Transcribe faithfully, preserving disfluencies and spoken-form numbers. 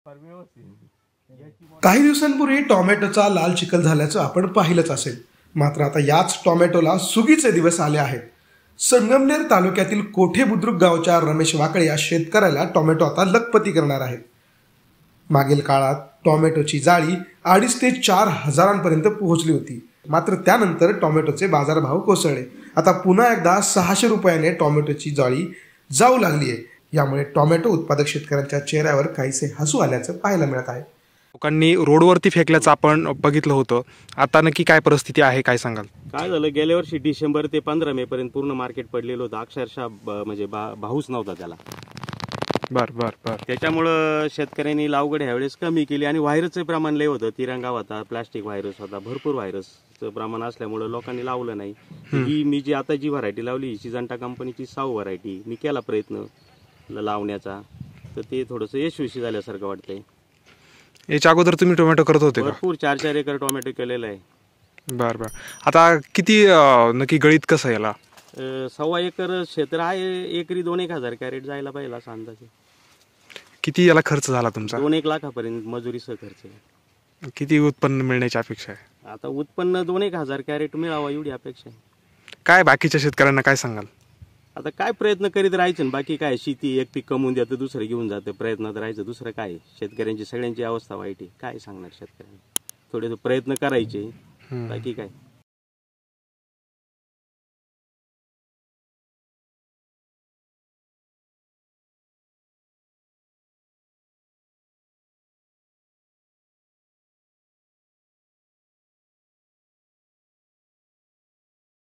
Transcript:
काही दिवसांपूर्वी टोमॅटोचा लाल चिखल झाल्याचं आपण पाहिलंच असेल. मात्र आता याच टोमॅटोला सुगीचे दिवस आले आहेत. संगमनेर तालुक्यातील कोठे बुद्रुक गावच्या रमेश वाकळे या शेतकऱ्याला टोमॅटो आता लखपती करणार आहेत. मागील काळात टोमॅटोची जाळी अडीच ते चार हजारांपर्यंत पोहोचली होती. मात्र त्यानंतर टोमॅटोचे बाजारभाव कोसळले. आता पुन्हा एकदा सहाशे रुपयाने टोमॅटोची जाळी जाऊ लागली आहे. यामुळे टोमॅटो उत्पादक शेतकऱ्यांच्या चेहऱ्यावर काहीसे हसू आल्याचं पाहायला मिळत आहे. लोकांनी रोडवरती फेकल्याचं आपण बघितलं होतं. आता नक्की काय परिस्थिती आहे, काय सांगाल? काय झालं, गेल्या वर्षी डिसेंबर ते पंधरा मे पर्यंत पूर्ण मार्केट पडलेलं होतं. अक्षरशः म्हणजे भाऊच नव्हता त्याला. बर बर बर त्याच्यामुळं शेतकऱ्यांनी लागवड ह्यावेळेस कमी केली आणि व्हायरसचं प्रमाण लय होतं. तिरंगा होता, प्लास्टिक व्हायरस होता, भरपूर व्हायरसचं प्रमाण असल्यामुळं लोकांनी लावलं नाही. ही मी जी आता जी व्हरायटी लावली सिजंटा कंपनीची साऊ व्हरायटी, मी केला प्रयत्न लावण्याचा, तर ते थोडंसं यशस्वी झाल्यासारखं वाटतंय. याच्या अगोदर तुम्ही टोमॅटो करत होते का? भरपूर चार चार एकर टोमॅटो केलेला आहे. बर बर आता किती नक्की गळीत कसं याला? सव्वा एकर क्षेत्र आहे. एकरी दोन एक हजार कॅरेट जायला पाहिजे असा अंदाज. किती याला खर्च झाला तुमचा? दोन एक लाखापर्यंत मजुरीसह खर्च. किती उत्पन्न मिळण्याची अपेक्षा आहे? आता उत्पन्न दोन एक हजार कॅरेट मिळावा एवढी अपेक्षा आहे. काय बाकीच्या शेतकऱ्यांना काय सांगाल? आता काय प्रयत्न करीत राहायचं, बाकी काय, शेती एक पीक कमवून द्यायचं दुसरं घेऊन जातं, प्रयत्नात राहायचं, दुसरं काय. शेतकऱ्यांची सगळ्यांची अवस्था वाईट आहे. काय सांगणार शेतकऱ्यांना? थोडे प्रयत्न करायचे, बाकी काय.